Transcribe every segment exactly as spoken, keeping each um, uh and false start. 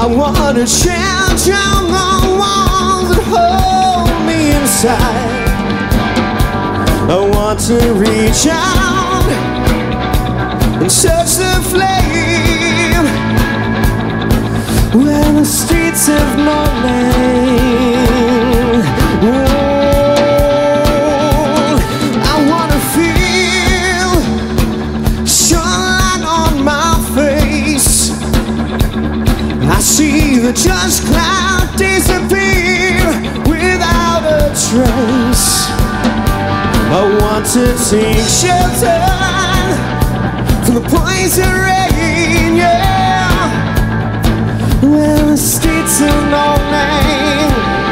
I wanna change on the walls that hold me inside. I want to reach out and touch the flame where the streets have no name. Oh, I wanna feel sunlight on my face. I see the just cloud disappear without a trace. I want to take shelter from the poison rain, yeah, where the streets have no name.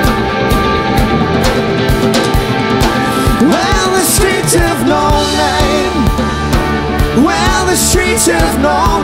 Well, the streets have no name. Well, the streets have no